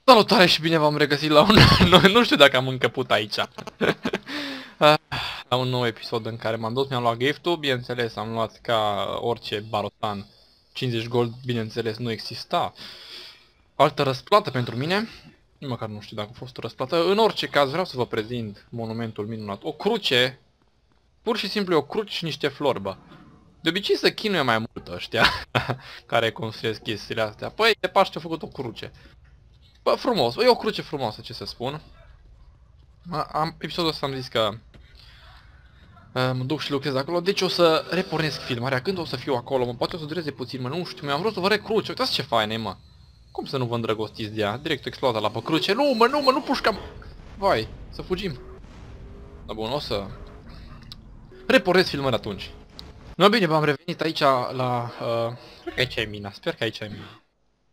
Salutare și bine v-am regăsit la un... nu știu dacă am încăput aici. La un nou episod în care m-am dus, mi-am luat gift-ul, bineînțeles am luat ca orice barotan 50 gold, bineînțeles nu exista altă răsplată pentru mine. Măcar nu știu dacă a fost o răsplată. În orice caz vreau să vă prezint monumentul minunat. O cruce, pur și simplu o cruce și niște flori, bă. De obicei să chinuie mai mult ăștia care construiesc chestiile astea. Păi de Paște au făcut o cruce. Bă, frumos, e o cruce frumoasă, ce să spun. Episodul ăsta am zis că mă duc și lucrez acolo, deci o să repornesc filmarea. Când o să fiu acolo, mă, poate o să dureze puțin, mă, nu știu, mi-am vrut să vă recruce. Uitați ce faină e, mă. Cum să nu vă îndrăgostiți de ea? Direct exploată la pe cruce. Nu, mă, nu, mă, nu pușcam. Vai, să fugim. Da, bun, o să repornesc filmarea atunci. No, bine, v-am revenit aici la... Cred că aici e mina, sper că aici e mina.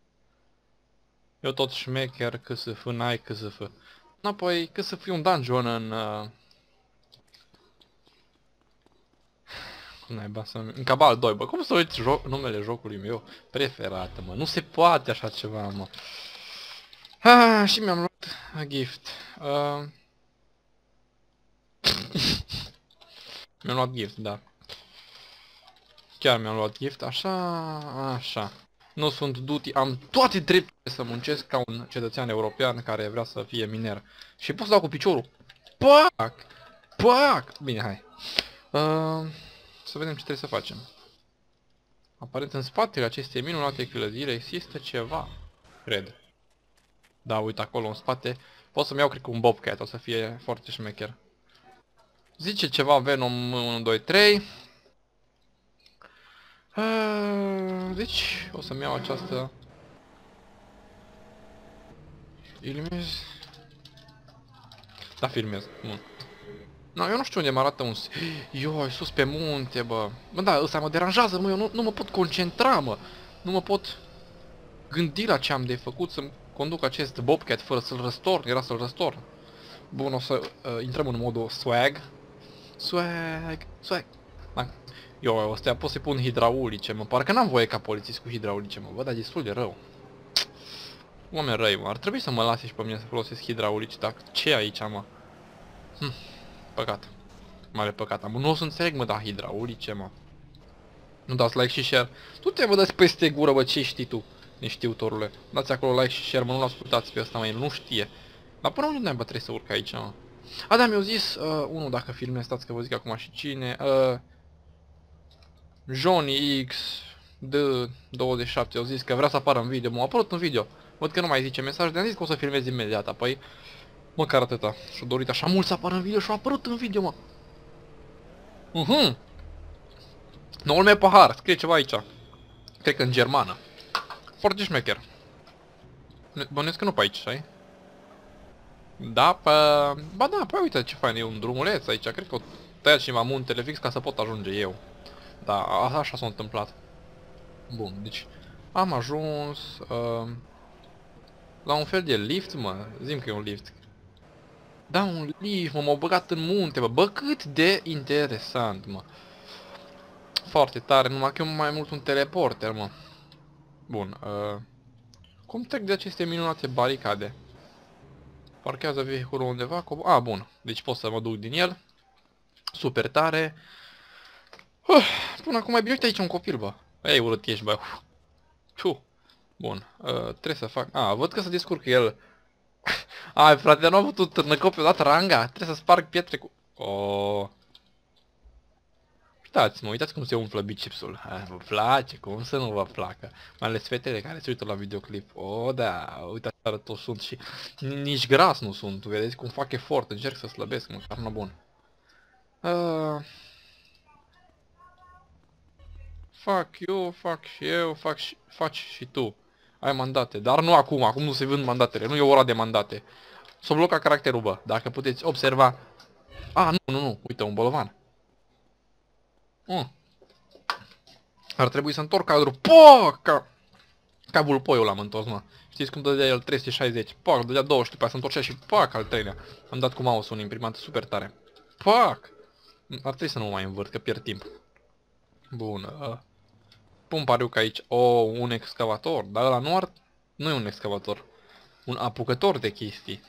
Eu tot șmecher, CSF, n-ai CSF. Apoi, că să fie un dungeon în... Naiba să... În Cabal 2, bă, cum să uiți numele jocului meu preferat, mă? Nu se poate așa ceva, mă. Și mi-am luat gift. Mi-am luat gift, da. Chiar mi-am luat gift, așa. Nu sunt duty, am toate drepturile să muncesc ca un cetățean european care vrea să fie miner. Și pot să dau cu piciorul. Pac! Pac! Bine, hai. Să vedem ce trebuie să facem. Aparent în spatele acestei minunate clădiri există ceva. Cred. Da, uite acolo în spate. Pot să-mi iau, cred că un Bobcat, o să fie foarte șmecher. Zice ceva Venom 1, 2, 3. Deci, o să-mi iau această... Filmez. Da, filmez. Bun. No, eu nu știu unde mă arată un... Ioi, sus pe munte, bă. Bă, da, ăsta mă deranjează, mă, eu nu mă pot concentra, mă. Nu mă pot gândi la ce am de făcut să-mi conduc acest Bobcat fără să-l răstorn, era să-l răstorn. Bun, o să intrăm în modul swag. Swag. Da. Eu, ăstea pot să-i pun hidraulice, mă. Parcă n-am voie ca polițist cu hidraulice, mă. Bă, dar destul de rău. Oameni răi, mă. Ar trebui să mă lase și pe mine să folosesc hidraulice, dar ce aici, mă? Păcat. Mare păcat. Nu o să înțeleg, mă, da, hidraulice, mă. Nu dați like și share. Tu te vă dați peste gură, bă, ce știi tu, neștiutorule. Dați acolo like și share, mă, nu-l ascultați pe ăsta, mă, el nu știe. Dar până unde n-ai, bă, trebuie să urc aici, mă? A, da, mi-au zis, unul dacă filmez, stați că vă zic acum și cine, Johnny X de 27 au zis că vrea să apară în video, m-a apărut în video. Văd că nu mai zice mesaj, de-am zis că o să filmez imediat, apoi măcar atâta. Și-o dorit așa mult să apară în video și-a apărut în video, mă. Noul meu pahar, scrie ceva aici. Cred că în germană. Foarte șmecher. Bănuiesc că nu pe aici, ai? Da, pe... Ba da, păi uite ce fain, e un drumuleț aici. Cred că o tăiat cineva muntele fix ca să pot ajunge eu. Da, așa s-a întâmplat. Bun, deci am ajuns la un fel de lift, mă. Zim că e un lift. Da, un lift, mă, m-au băgat în munte, bă. Bă, cât de interesant, mă. Foarte tare, numai că eu mai mult un teleporter, mă. Bun, cum trec de aceste minunate baricade? Parchează vehiculul undeva, bun, deci pot să mă duc din el. Super tare. Până acum e bine, uite aici un copil, bă. Ei, urât ești, bă. Bun, trebuie să fac... văd că se descurcă el. Ai, frate, nu am putut târnăcop pe odată ranga. Trebuie să sparg pietre cu... Uitați-mă, uitați cum se umflă bicepsul. Vă place, cum să nu vă placă. Mai ales fetele care se uită la videoclip. Da, uitați arăt sunt și nici gras nu sunt. Vedeți cum fac efort, încerc să slăbesc, măcar nu bun. Fac eu, fac și eu, faci și tu. Ai mandate, dar nu acum nu se vând mandatele, nu e ora de mandate. S-a blocat caracterul, bă, dacă puteți observa. Nu, uite, un bolovan. Ar trebui să întorc cadrul. Cabul poiul l-am întors, mă. Știți cum dădea el 360? Dădea 200, după aia se întorcea și al treilea. Am dat cu mouse-ul în imprimantă super tare. Ar trebui să nu mă mai învârt, că pierd timp. Bun, pun pariu că aici, un excavator, dar ăla nu e un excavator. un apucător de chestii.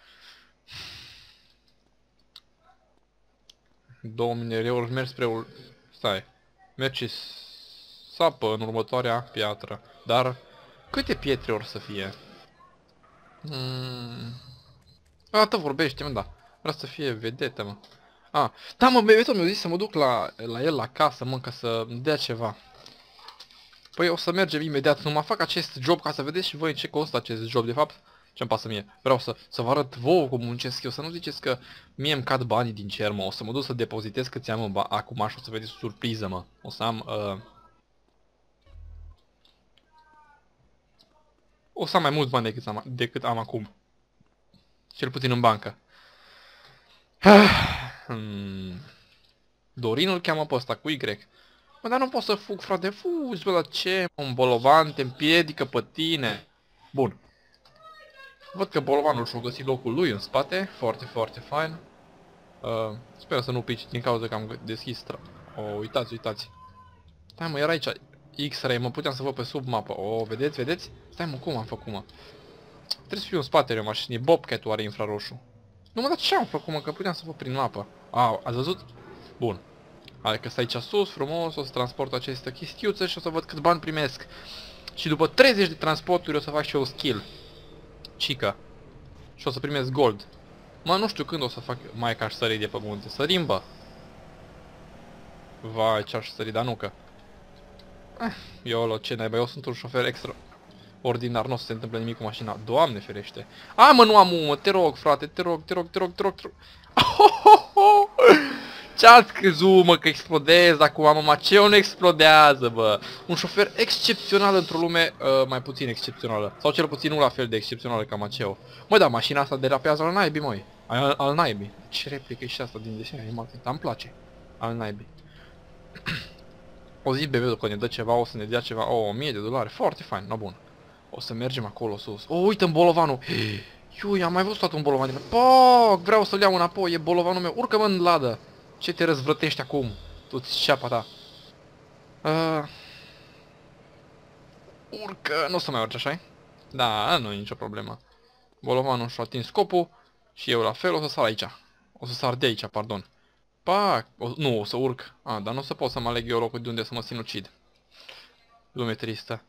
2 minereuri, mergi spre... Stai. Mergi și sapă în următoarea piatră. Dar câte pietre or să fie? Atât vorbește, mă, da. Vreau să fie vedetă, mă. Da, mă, bebetul mi-a zis să mă duc la el la casă, mă, ca să-mi dea ceva. Păi o să mergem imediat, numai fac acest job ca să vedeți și voi în ce costă acest job, de fapt. Ce-mi pasă mie? Vreau să vă arăt vouă cum muncesc eu, să nu ziceți că mie îmi cad banii din cer, mă. O să mă duc să depozitez câți am acum și o să vedeți o surpriză, mă. O să am... O să am mai mulți bani decât am acum. Cel puțin în bancă. Dorin îl cheamă pe ăsta, cu Y. Mă, dar nu pot să fug, frate, fugi, bă, la ce? Un bolovan te împiedică pe tine. Bun. Văd că bolovanul și-a găsit locul lui în spate. Foarte, foarte fain. Sper să nu pici din cauza că am deschis uitați, uitați. Stai, mă, era aici X-ray, mă puteam să văd pe sub mapă. Vedeți, vedeți? Stai, mă, cum am făcut, mă? Trebuie să fiu în spatele mașinii. Bobcat-ul are infraroșu. Nu, mă, dar ce am făcut, mă, că puteam să văd prin mapă. Ați văzut? Bun. Adică stai aici sus, frumos, o să transport această chestiuță și o să văd cât bani primesc. Și după 30 de transporturi o să fac și eu skill. Cica. Și o să primesc gold. Mă, nu știu când o să fac mai ca sări de pe munte. Sărim, bă. Vai, ce-aș sări, dar nu că. Iolo, ce naiba, eu sunt un șofer extraordinar, nu o să se întâmple nimic cu mașina. Doamne ferește. Mă, nu am mă, te rog, frate, te rog. Ce-ați crezut, mă, că explodez acum, mă, Maceo nu explodează, bă. Un șofer excepțional într-o lume mai puțin excepțională. Sau cel puțin nu la fel de excepțională ca Maceo. Mă, da, mașina asta derapează al naibii, măi. Al naibii. Ce replică e și asta din desene animate, dar îmi place. Al naibii. O zi bebeul că ne dă ceva, o să ne dea ceva, $1000, foarte fain, no bun. O să mergem acolo sus. Uite în bolovanul. Iui, am mai văzut tot un bolovan din... Poc, vreau să-l iau înapoi, e bolovanul meu. Urcă-mă în ladă. Ce te răzvrătești acum? Tu-ți ceapa ta. Urcă, nu o să mai urci, așa-i? Da, nu e nicio problemă. Bolovanul și-a atins scopul și eu la fel o să sar aici. O să sar de aici, pardon. Pac! Nu, o să urc. Dar nu o să pot să mă aleg eu locul de unde să mă sinucid. Lume tristă.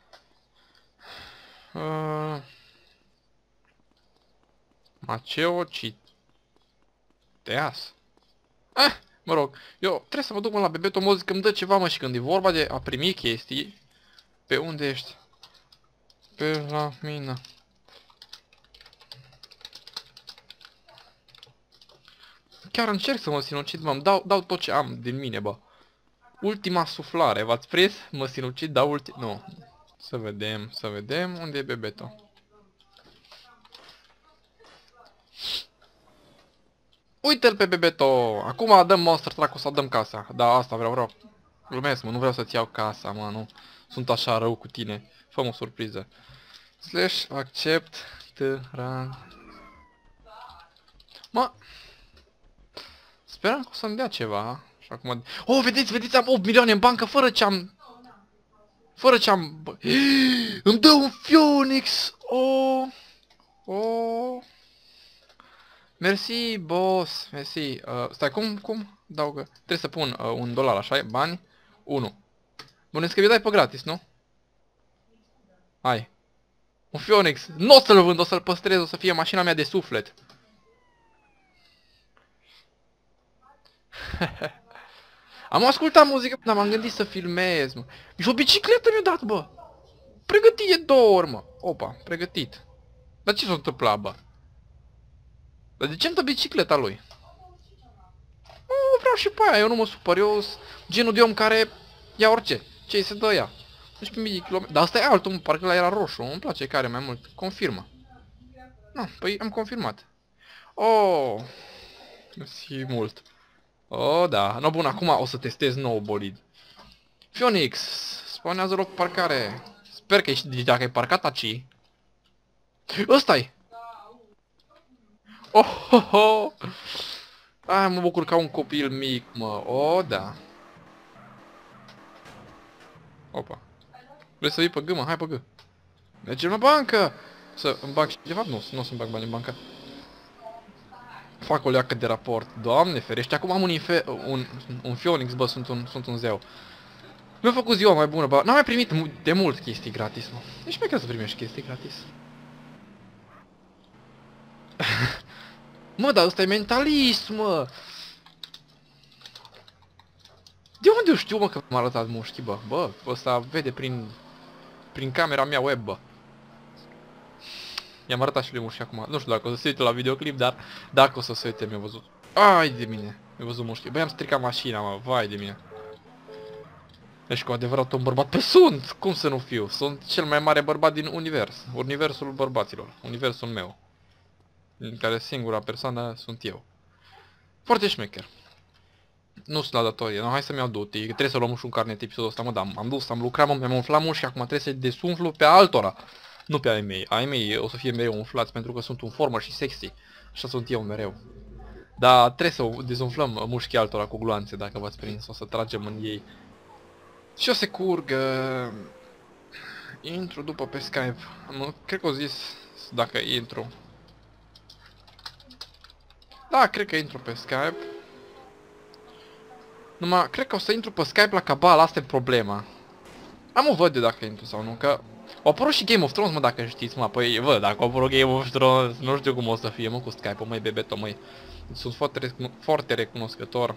Maceo Citeas. Mă rog, eu trebuie să mă duc la bebetul, mă zic că îmi dă ceva, mă, și când e vorba de a primi chestii. Pe unde ești? Pe la mine. Chiar încerc să mă sinucid, mă, dau tot ce am din mine, bă. Ultima suflare, v-ați prins? Mă sinucid, dau nu. Să vedem unde e bebetul. Uite-l pe bebeto! Acum dăm Monster Truck, o să dăm casa. Da, asta vreau. Glumesc, mă, nu vreau să-ți iau casa, mă, nu. Sunt așa rău cu tine. Fă-mă o surpriză. Slash accept Mă! Speram că o să-mi dea ceva. Și acum... vedeți, am 8 milioane în bancă fără ce am... Îmi dă un Phoenix! Mersi, boss, mersi. Stai, cum? Trebuie să pun $1, așa e? Bani? 1. Bănuiesc că mi-o dai pe gratis, nu? Hai. Un Phoenix. Nu o să-l vând, o să-l păstrez, o să fie mașina mea de suflet. Am ascultat muzică, dar m-am gândit să filmez, mă. Și o bicicletă mi-a dat, bă. Pregătit de 2 ori, mă. Opa, pregătit. Dar ce s-a întâmplat, bă? Dar de ce-mi dă bicicleta lui? Vreau și pe aia, eu nu mă supăr, eu genul de om care ia orice. Ce se dă ea? 11.000 de km. Dar asta e altul, parcă la era roșu, îmi place care mai mult. Confirmă. Păi am confirmat. Mersi mult. Da. No, bun, acum o să testez nou bolid. Phoenix, spawnează loc parcare. Sper că ești, dacă ai parcat aici. Ăsta-i! Mă bucur ca un copil mic, mă. Da. Opa. Vrei să vii pe G, mă? Hai pe G. Mergem la bancă! Să îmi bag și ceva? Nu o să-mi bag bani în bancă. Fac o leacă de raport. Doamne ferește, acum am un Phoenix, bă, sunt un zeu. Mi-a făcut ziua mai bună, bă. N-am mai primit de mult chestii gratis, mă. Deci mai să primești chestii gratis. Mă, dar ăsta e mentalist, mă! De unde eu știu, mă, că m-a arătat mușchi, bă? Bă, ăsta vede prin camera mea web, bă. I-am arătat și lui mușchi acum. Nu știu dacă o să se uite la videoclip, dar dacă o să se uite, mi-a văzut. Ai de mine, mi-a văzut mușchi. Băi, am stricat mașina, mă, vai de mine. Deci cu adevărat un bărbat. Păi sunt! Cum să nu fiu? Sunt cel mai mare bărbat din univers. Universul bărbaților. Universul meu. În care singura persoană sunt eu. Foarte șmecher. Nu sunt la datorie, no, hai să-mi iau duty, trebuie să luăm și un carnet episodul ăsta, mă, dar am dus, am lucrat, mă, mi-am umflat mult și acum trebuie să desumflu pe altora. Nu pe ai mei. Ai mei o să fie mereu umflați pentru că sunt un former și sexy. Așa sunt eu mereu. Dar trebuie să dezumflăm mușchii altora cu gloanțe, dacă v-ați prins, o să tragem în ei. Și o să curg... Intru după pe Skype. Cred că o zis dacă intru. Da, cred că intru pe Skype. Numai, cred că o să intru pe Skype la Cabal, asta e problema. Am o văd de dacă intru sau nu, că... Au apărut și Game of Thrones, mă, dacă știți, mă, păi, văd, dacă au apărut Game of Thrones, nu știu cum o să fie, mă, cu Skype-ul, măi, bebeto, măi. Sunt foarte recunoscător.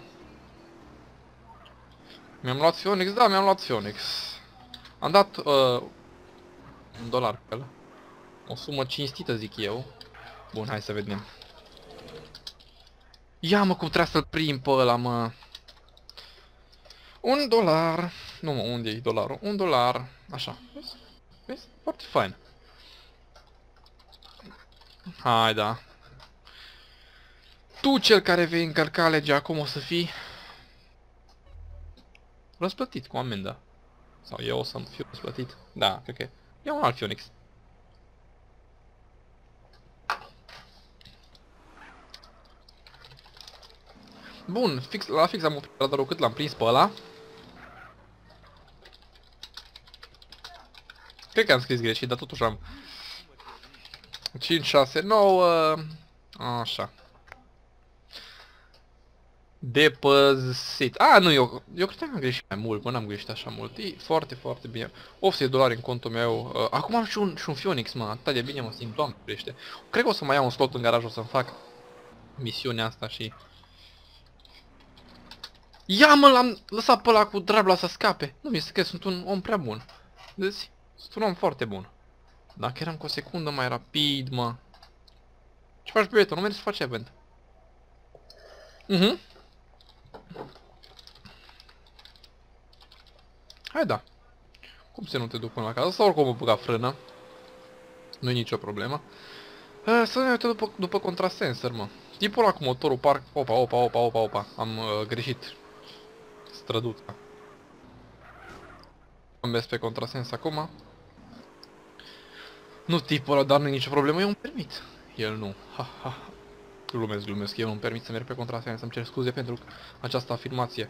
Mi-am luat Phoenix? Da, mi-am luat Phoenix. Am dat, $1 pe el. O sumă cinstită, zic eu. Bun, hai să vedem. Ia, mă, cum trebuie să-l prim pe ăla, mă. $1. Nu, mă, unde e dolarul? $1. Așa. Vezi? Vezi? Foarte fain. Hai, da. Tu, cel care vei încărca legea, acum o să fii răsplătit cu amenda. Sau eu o să fiu răsplătit. Da, cred că e un alt Phoenix. Bun, la fix am oprit radarul cât l-am prins pe ăla. Cred că am scris greșit, dar totuși am 5, 6, 9. Așa. Depăzit. A, nu, eu cred că am greșit mai mult, mă, n-am greșit așa mult. E foarte, foarte bine. $800 în contul meu. Acum am și un Phoenix, mă, atât de bine mă simt, Doamne crește. Cred că o să mai iau un slot în garaj, o să-mi fac misiunea asta și... Ia, mă, l-am lăsat pe ăla cu drabla să scape. Nu mi-e că sunt un om prea bun. Deci, sunt un om foarte bun. Dacă eram cu o secundă mai rapid, mă. Ce faci, băietă? Nu mergi să faci event. Hai, da. Cum să nu te duc până la casă? Sau oricum o băga frână. Nu-i nicio problemă. Să ne uităm după contrasensor, mă. Tipul ăla cu motorul parc... Opa. Am greșit. Străduța. Am mers pe contrasens acum. Nu tipul ăla, dar nu-i nicio problemă. Eu îmi permit. El nu. Ha. Glumesc. Eu nu-mi permit să merg pe contrasens. Îmi cer scuze pentru această afirmație.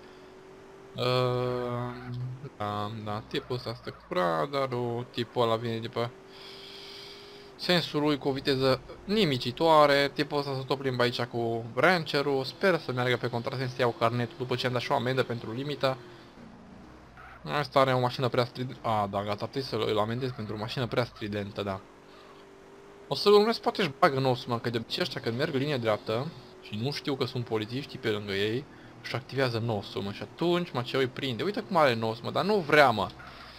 Da, tipul ăsta stă cu radarul, tipul ăla vine după sensul lui cu o viteză nimicitoare, tipul ăsta se tot plimbă aici cu rancherul, sper să meargă pe contrasens să iau carnetul după ce am dat și o amendă pentru limită. Asta are o mașină prea stridentă, da, gata, trebuie să îl amendez pentru o mașină prea stridentă, da. O să-l urmesc, poate își bagă nosul, mă, că de obicei ăștia când merg linie dreaptă și nu știu că sunt polițiștii pe lângă ei, și activează nosul, mă, și atunci, mă, ce îi prinde. Uite cum are nos, mă, dar nu vrea, mă.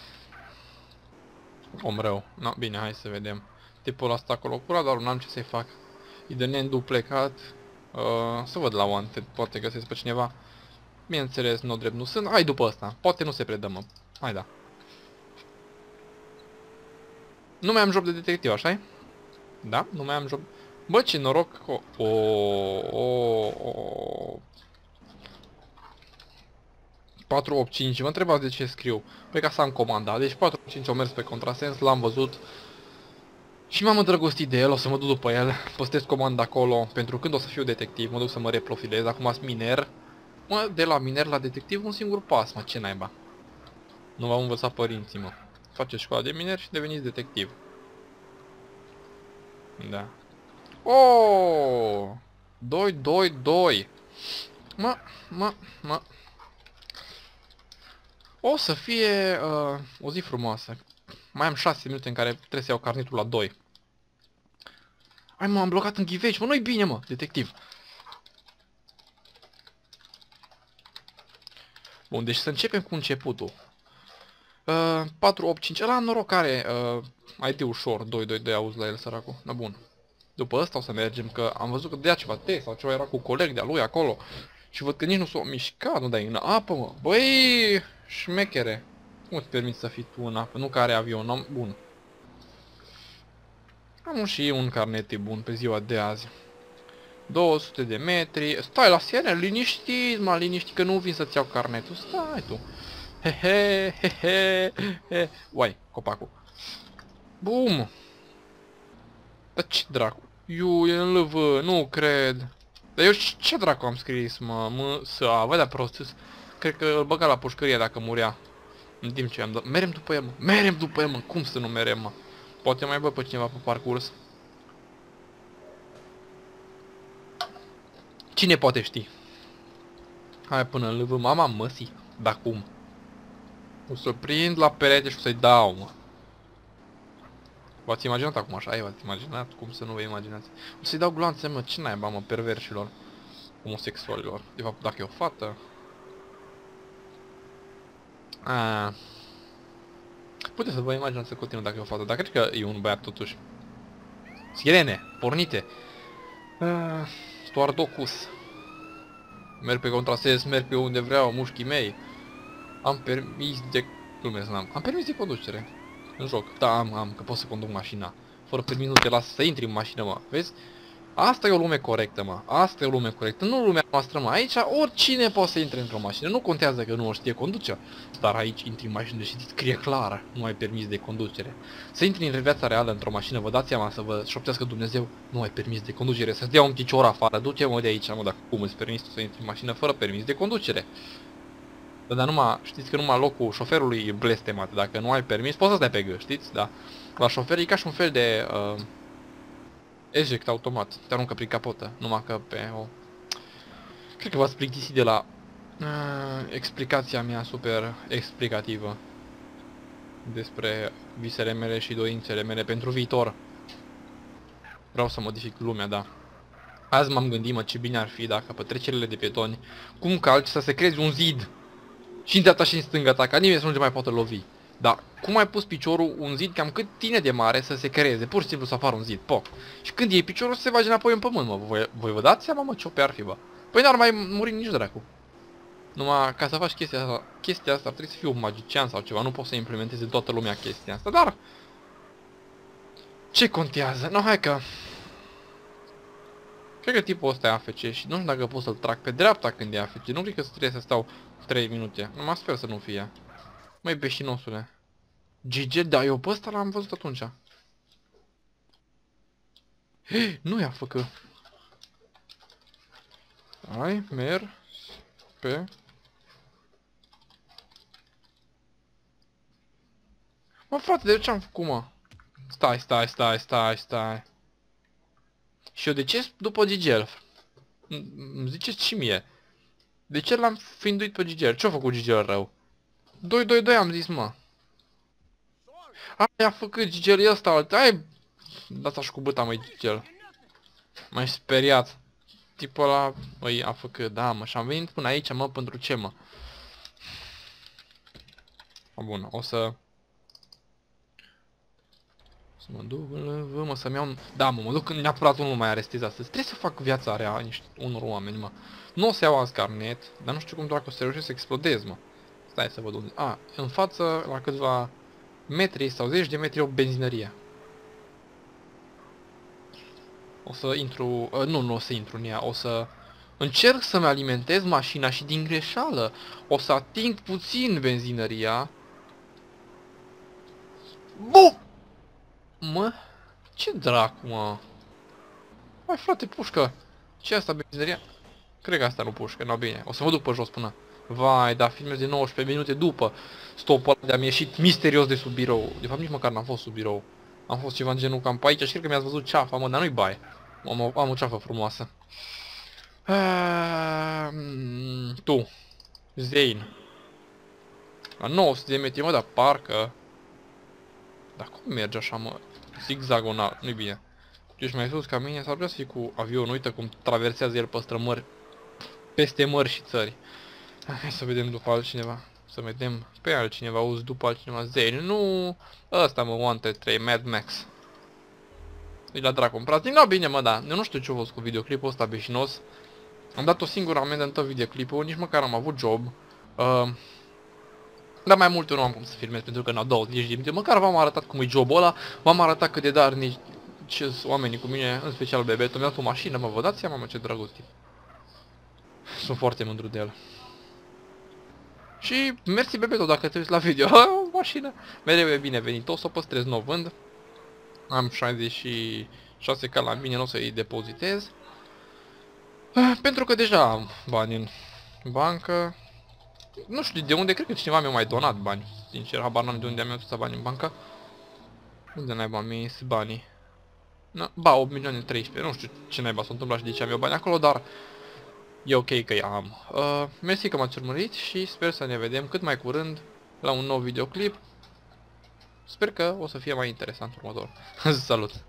Om rău. No, bine, hai să vedem. Tipul ăsta acolo cu radarul, n-am ce să-i fac. E de neînduplecat. Să văd la Wanted, poate găsesc pe cineva. Bineînțeles, nu drept nu sunt. Hai după ăsta, poate nu se predă, mă. Hai, da. Nu mai am job de detectiv, așa-i? Da, nu mai am job. Bă, ce noroc. 485, mă întrebați de ce scriu. Păi ca să am comanda. Deci 485 au mers pe contrasens, l-am văzut. Și m-am îndrăgostit de el, o să mă duc după el. Păstrez comanda acolo, pentru când o să fiu detectiv, mă duc să mă reprofilez. Acum sunt miner. Mă, de la miner la detectiv un singur pas, mă, ce naiba. Nu v-au învățat părinții, mă. Faceți școala de miner și deveniți detectiv. Da. Oh! 2, 2, 2. Mă. O să fie o zi frumoasă. Mai am 6 minute în care trebuie să iau carnetul la 2. Hai mă, am blocat în ghiveci, mă, nu-i bine, mă, detectiv. Bun, deci să începem cu începutul. 485, ăla noroc are ID ușor, 222, auzi la el, săracul. Na bun. După ăsta o să mergem, că am văzut că dea ceva test sau ceva, era cu coleg de-a lui acolo. Și văd că nici nu s-o mișcat, nu dai în apă, mă. Băi, șmechere. Cum îți permiți să fii tu în apă? Nu că are avion, am... Bun. Am și un carnet bun pe ziua de azi. 200 de metri. Stai la scenă, liniștit, mă, liniștit, că nu vin să-ți iau carnetul. Stai tu. He. Uai, copacul. Bum. Dar ce dracu? E în LV, nu cred. Dar eu ce dracu am scris, mă? Văd de prost. Cred că îl băga la pușcărie dacă murea. În timp ce am dat. Merem după el, mă. Merem după el, mă. Cum să nu merem, mă? Poate mai bă pe cineva pe parcurs. Cine poate ști? Hai până în LV, mama măsii. Dar cum? O să-l prind la perete și o să-i dau, mă. V-ați imaginat acum așa? V-ați imaginat? Cum să nu vă imaginați? O să-i dau gloanțe, mă. Ce naiba, mă, perverșilor. Homosexualilor. De fapt, dacă e o fată... Puteți să vă imaginați să continuu dacă e o fată, dar cred că e un băiat totuși. Sirene, pornite. Stoardocus. Merg pe contrasens, merg pe unde vreau, mușchii mei. Am permis de... Glumesc, n-am. Am permis de conducere. În joc. Da, am, că pot să conduc mașina. Fără permis nu te las să intri în mașină, mă. Vezi? Asta e o lume corectă, mă. Asta e o lume corectă. Nu lumea noastră, mă. Aici oricine poate să intre într-o mașină. Nu contează că nu o știe conduce. Dar aici intri în mașină și scrie clar. Nu ai permis de conducere. Să intri în viața reală într-o mașină, vă dați seama să vă șoptească Dumnezeu. Nu ai permis de conducere. Să-ți dea un picior afară. Du-te-mă de aici, mă, dacă cum îți permis tu să intri în mașină fără permis de conducere. Dar numai, știți că numai locul șoferului e blestemat. Dacă nu ai permis, poți să stai pe gât, știți? Da. La șofer e ca și un fel de... eject automat, te aruncă prin capotă, numai că pe o... Cred că v-ați plictisit de la explicația mea super explicativă despre visele mele și dorințele mele pentru viitor. Vreau să modific lumea, da. Azi m-am gândit, mă, ce bine ar fi dacă pe trecerile de pietoni, cum calci să se creezi un zid și în dreapta și în stânga ta, ca nimeni să nu te mai poată lovi. Da, cum ai pus piciorul un zid cam cât tine de mare să se creeze, pur și simplu să apară un zid, po. Și când iei piciorul se bage înapoi în pământ, mă, voi vă dați seama, mă, ce-o pe ar fi, bă. Păi n-ar mai muri nici dracu. Numai ca să faci chestia asta ar trebui să fii un magician sau ceva, nu poți să implementeze toată lumea chestia asta, dar... Ce contează? No, hai că... Cred că tipul ăsta e AFC și nu știu dacă pot să-l trag pe dreapta când e AFC, nu cred că trebuie să stau 3 minute, numai sper să nu fie. Măi, beșinosule. GG, da, eu pe ăsta l-am văzut atunci. Hei, nu i-a făcut. Hai, merg pe... Mă, frate, de ce am făcut, mă? Stai. Și eu de ce după Gigel? Îmi ziceți și mie. De ce l-am finduit pe Gigel? Ce-a făcut Gigel rău? 2-2-2 am zis, mă. Ai, a făcut Gigel ăsta, ai... Dați așa cu băta, măi, Gigel. M-ai speriat. Tipul ăla, măi, a făcut, da, mă, și-am venit până aici, mă, pentru ce, mă? Bun, o să... Să mă duc, mă, să-mi iau un... Da, mă duc neapărat unul mai arestez astăzi. Trebuie să fac viața rea unor oameni, mă. Nu o să iau azi carnet, dar nu știu cum doar că o să reușesc să explodez, mă. Stai să văd unde... În față, la câțiva metri sau 10 de metri, o benzinărie. O să intru... nu o să intru în ea, o să... Încerc să-mi alimentez mașina și din greșeală o să ating puțin benzinăria. Bu! Mă? Ce dracu, mă? Hai, frate, pușcă. Ce asta, benzinăria? Cred că asta nu pușcă, nu bine. O să mă duc pe jos până... Vai, da, filmez de 19 minute după stopul ăla de-am ieșit misterios de sub birou. De fapt, nici măcar n-am fost sub birou. Am fost ceva în genul cam pe aici și cred că mi-ați văzut ceafa, mă, dar nu-i baie. Am o ceafă frumoasă. Tu. Zane. La 900 de metri, mă, dar parcă... Dar cum merge așa, mă? Zigzagonal, nu-i bine. Tu ești mai sus ca mine, s-ar putea să fii cu avionul, uite cum traversează el pe strămări. Peste mări și țări. Hai să vedem după altcineva. Să vedem pe altcineva, auzi după altcineva. Zane, nu... Ăsta mă, Wanted 3, Mad Max. E la dracu, practic, no, bine, mă, da. Eu nu știu ce-a fost cu videoclipul ăsta beșinos. Am dat o singură amendă în tot videoclipul, nici măcar am avut job. Dar mai multe nu am cum să filmez pentru că n-au 20 de minute. Măcar v-am arătat cum e jobul ăla, v-am arătat cât de darnici ce sunt oamenii cu mine, în special bebetul. Mi-a dat o mașină, mă, vă dați seama, mă, ce drăguț tip. Sunt foarte mândru de el. Și mersi bebetul dacă te uiți la video. O mașină. Mereu e binevenit. O să o păstrez, nu o vând. Am 66k la mine, nu o să-i depozitez. Pentru că deja am bani în bancă. Nu știu de unde, cred că cineva mi-a mai donat bani. Sincer, habar n-am de unde am eu atâția bani în bancă. Unde naiba mi-i banii? Na, ba, 8 milioane 13, nu știu ce naiba s-a întâmplat și de ce am eu bani acolo, dar e ok că i-am. Mersi că m-ați urmărit și sper să ne vedem cât mai curând la un nou videoclip. Sper că o să fie mai interesant următor. Salut!